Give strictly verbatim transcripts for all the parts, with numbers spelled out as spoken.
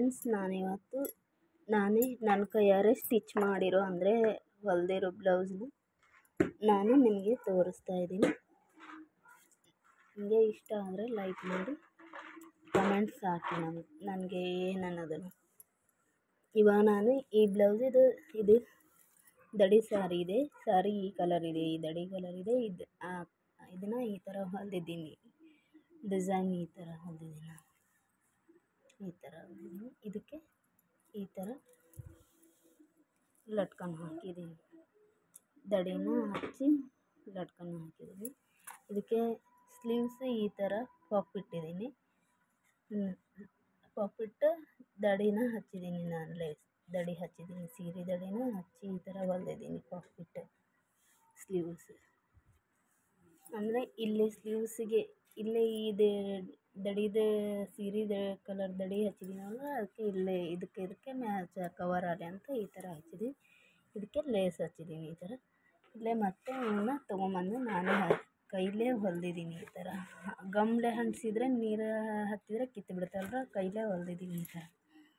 Friends, ನಾನಿವತ್ತು ನಾನೇ ನನ್ನ ಕೈಯಾರೆ ಸ್ಟಿಚ್ ಮಾಡಿರೋ ಅಂದರೆ ಹೊಲಿದಿರೋ ಬ್ಲೌಸ್ನ ನಾನು ನಿಮಗೆ ತೋರಿಸ್ತಾ ಇದ್ದೀನಿ. ನಿಮಗೆ ಇಷ್ಟ ಆದರೆ ಲೈಕ್ ಮಾಡಿ, ಕಮೆಂಟ್ಸ್ ಹಾಕಿ ನನಗೆ ನನಗೆ ಏನು ಅನ್ನೋದನ್ನು. ಇವಾಗ ನಾನು ಈ ಬ್ಲೌಸ್ ಇದು ಇದು ದಡಿ ಸ್ಯಾರಿ ಇದೆ, ಸ್ಯಾರಿ ಈ ಕಲರ್ ಇದೆ, ಈ ದಡಿ ಕಲರ್ ಇದೆ. ಇದು ಇದನ್ನು ಈ ಥರ ಹೊಲಿದಿದ್ದೀನಿ, ಡಿಸೈನ್ ಈ ಥರ ಹೊಲಿದಿದ್ದೀನಿ, ಈ ಥರ ಹೊಲಿದಿದ್ದೀನಿ. ಇದಕ್ಕೆ ಈ ಥರ ಲಟ್ಕನ್ ಹಾಕಿದ್ದೀನಿ, ದಡಿನ ಹಚ್ಚಿ ಲಟ್ಕನ್ ಹಾಕಿದ್ದೀನಿ. ಇದಕ್ಕೆ ಸ್ಲೀವ್ಸ್ ಈ ಥರ ಪಾಪಿಟ್ಟಿದ್ದೀನಿ, ಪಾಪಿಟ್ಟು ದಡಿನ ಹಚ್ಚಿದ್ದೀನಿ. ನಾನು ಲೇಸ್ ದಡಿ ಹಚ್ಚಿದ್ದೀನಿ, ಸೀರೆ ದಡಿನ ಹಚ್ಚಿ ಈ ಥರ ಹೊಲಿದಿದ್ದೀನಿ. ಪಾಪಿಟ್ಟು ಸ್ಲೀವ್ಸ್ ಅಂದರೆ ಇಲ್ಲಿ ಸ್ಲೀವ್ಸಿಗೆ ಇಲ್ಲೇ ಇದೆ ದಡಿದ ಸೀರೆದ ಕಲರ್ ದಡಿ ಹಚ್ಚಿದ್ದೀನಲ್ಲ, ಅದಕ್ಕೆ ಇಲ್ಲೇ ಇದಕ್ಕೆ ಇದಕ್ಕೆ ಮ್ಯಾಚ್ ಕವರ್ ಆಗಲಿ ಅಂತ ಈ ಥರ ಹಚ್ಚಿದ್ದೀನಿ. ಇದಕ್ಕೆ ಲೇಸ್ ಹಚ್ಚಿದ್ದೀನಿ ಈ ಥರ. ಇಲ್ಲೇ ಮತ್ತೆ ಇವನ್ನ ತೊಗೊಂಬಂದು ನಾನು ಕೈಲೇ ಹೊಲಿದಿದ್ದೀನಿ. ಈ ಥರ ಗಮ್ಲೆ ಅಂಟಿಸಿದ್ರೆ ನೀರು ಹತ್ತಿದ್ರೆ ಕಿತ್ತು ಬಿಡ್ತಲ್ರ, ಕೈಲೇ ಹೊಲಿದಿದ್ದೀನಿ ಈ ಥರ.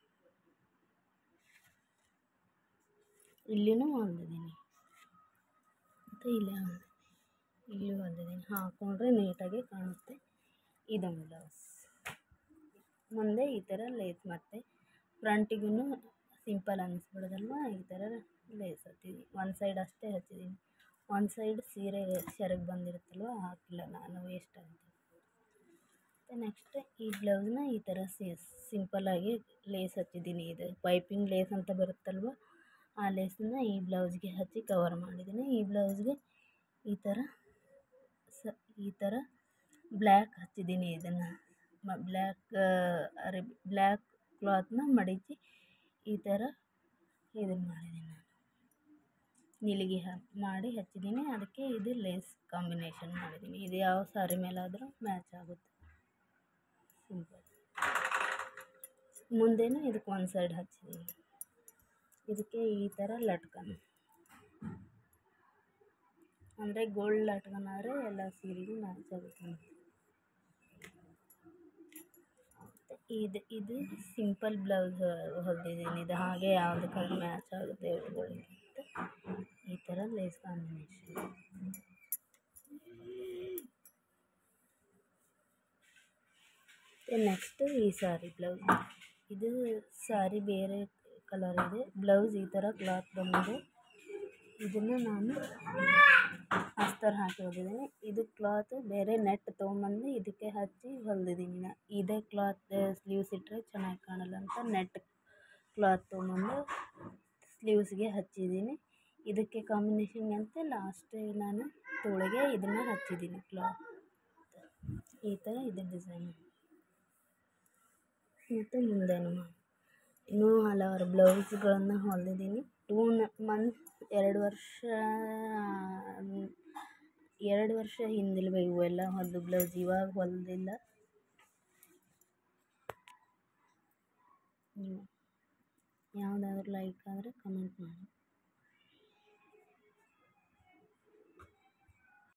ಇಲ್ಲಿನೂ ಹೊಲಿದಿದ್ದೀನಿ ಮತ್ತು ಇಲ್ಲೇ ಹೊಲಿದಿದ್ದೀನಿ, ಇಲ್ಲಿ ಹೊಲಿದಿದ್ದೀನಿ. ಹಾಕ್ಕೊಂಡ್ರೆ ನೀಟಾಗಿ ಕಾಣುತ್ತೆ. ಇದೊಂದು ಬ್ಲೌಸ್ ಮುಂದೆ ಈ ಥರ ಲೇಸ್, ಮತ್ತು ಫ್ರಂಟಿಗೂ ಸಿಂಪಲ್ ಅನ್ನಿಸ್ಬಿಡೋದಲ್ವ, ಈ ಥರ ಲೇಸ್ ಹಚ್ಚಿದ್ದೀನಿ. ಒಂದು ಸೈಡ್ ಅಷ್ಟೇ ಹಚ್ಚಿದ್ದೀನಿ, ಒಂದು ಸೈಡ್ ಸೀರೆ ಸೆರಗು ಬಂದಿರುತ್ತಲ್ವ ಹಾಕಿಲ್ಲ ನಾನು, ವೇಸ್ಟ್ ಆಗುತ್ತೆ. ಮತ್ತು ನೆಕ್ಸ್ಟ್ ಈ ಬ್ಲೌಸ್ನ ಈ ಥರ ಸಿ ಸಿಂಪಲ್ಲಾಗಿ ಲೇಸ್ ಹಚ್ಚಿದ್ದೀನಿ. ಇದು ಪೈಪಿಂಗ್ ಲೇಸ್ ಅಂತ ಬರುತ್ತಲ್ವ, ಆ ಲೇಸನ್ನ ಈ ಬ್ಲೌಸ್ಗೆ ಹಚ್ಚಿ ಕವರ್ ಮಾಡಿದ್ದೀನಿ. ಈ ಬ್ಲೌಸ್ಗೆ ಈ ಥರ ಸ ಈ ಥರ ಬ್ಲ್ಯಾಕ್ ಹಚ್ಚಿದ್ದೀನಿ. ಇದನ್ನು ಬ್ಲ್ಯಾಕ್ ಅರೆ ಬ್ಲ್ಯಾಕ್ ಕ್ಲಾತ್ನ ಮಡಿಚಿ ಈ ಥರ ಇದನ್ನು ಮಾಡಿದ್ದೀನಿ, ನಾನು ನಿಲಿಗೆ ಮಾಡಿ ಹಚ್ಚಿದ್ದೀನಿ. ಅದಕ್ಕೆ ಇದು ಲೇಸ್ ಕಾಂಬಿನೇಷನ್ ಮಾಡಿದ್ದೀನಿ. ಇದು ಯಾವ ಸಾರಿ ಮೇಲಾದರೂ ಮ್ಯಾಚ್ ಆಗುತ್ತೆ, ಸಿಂಪಲ್. ಮುಂದೆನೂ ಇದಕ್ಕೆ ಒಂದು ಸೈಡ್ ಹಚ್ಚಿದ್ದೀನಿ. ಇದಕ್ಕೆ ಈ ಥರ ಲಟ್ಕನ್ ಅಂದರೆ ಗೋಲ್ಡ್ ಲಟ್ಕನ್ ಆದರೆ ಎಲ್ಲ ಸೀರೆಗೂ ಮ್ಯಾಚ್ ಆಗುತ್ತೆ. ಮತ್ತು ಇದು ಇದು ಸಿಂಪಲ್ ಬ್ಲೌಸ್ ಹೊಲಿದಿದ್ದೀನಿ. ಇದು ಹಾಗೆ ಯಾವುದಕ್ಕಾದ್ರೂ ಮ್ಯಾಚ್ ಆಗುತ್ತೆ ಹುಡುಗರಿಗೆ ಅಂತ ಈ ಥರ ಲೇಸ್ ಕಾಂಬಿನೇಷನ್. ಮತ್ತು ನೆಕ್ಸ್ಟು ಈ ಸಾರಿ ಬ್ಲೌಸ್, ಇದು ಸಾರಿ ಬೇರೆ ಕಲರ್ ಇದೆ, ಬ್ಲೌಸ್ ಈ ಥರ ಕ್ಲಾತ್ ಬಂದಿದೆ. ಇದನ್ನು ನಾನು ಅಸ್ತರ್ ಹಾಕಿ ಹೊಲಿದಿದ್ದೀನಿ. ಇದು ಕ್ಲಾತ್ ಬೇರೆ ನೆಟ್ ತೊಗೊಂಬಂದು ಇದಕ್ಕೆ ಹಚ್ಚಿ ಹೊಲಿದಿದ್ದೀನಿ. ನಾ ಇದೇ ಕ್ಲಾತ್ ಸ್ಲೀವ್ಸ್ ಇಟ್ಟರೆ ಚೆನ್ನಾಗಿ ಕಾಣಲ್ಲ ಅಂತ ನೆಟ್ ಕ್ಲಾತ್ ತೊಗೊಂಬಂದು ಸ್ಲೀವ್ಸ್ಗೆ ಹಚ್ಚಿದ್ದೀನಿ. ಇದಕ್ಕೆ ಕಾಂಬಿನೇಷನ್ಗೆ ಅಂತ ಲಾಸ್ಟ್ ನಾನು ತೋಳಿಗೆ ಇದನ್ನು ಹಚ್ಚಿದ್ದೀನಿ ಕ್ಲಾತ್. ಈ ಥರ ಇದು ಡಿಸೈನ್. ಮತ್ತು ಮುಂದೆನೂ ಇನ್ನೂ ಹಲವಾರು ಬ್ಲೌಸ್ಗಳನ್ನು ಹೊಲಿದಿದ್ದೀನಿ. ಟೂ ಮಂತ್ ಎರಡು ವರ್ಷ ಎರಡು ವರ್ಷ ಹಿಂದಿಲ್ವ ಇವೆಲ್ಲ ಹೊಲಿದು ಬ್ಲೌಸ್, ಇವಾಗ ಹೊಲಿದಿಲ್ಲ. ಯಾವುದಾದ್ರೂ ಲೈಕ್ ಆದರೆ ಕಮೆಂಟ್ ಮಾಡಿ.